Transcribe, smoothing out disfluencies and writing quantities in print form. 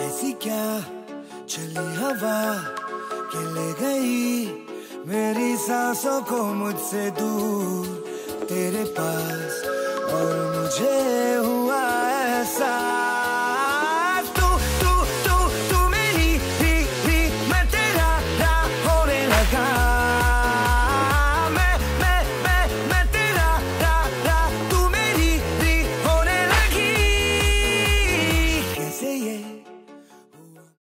ऐसी क्या चली हवा के ले गई मेरी सांसों को मुझसे दूर तेरे पास, और मुझे हुआ ऐसा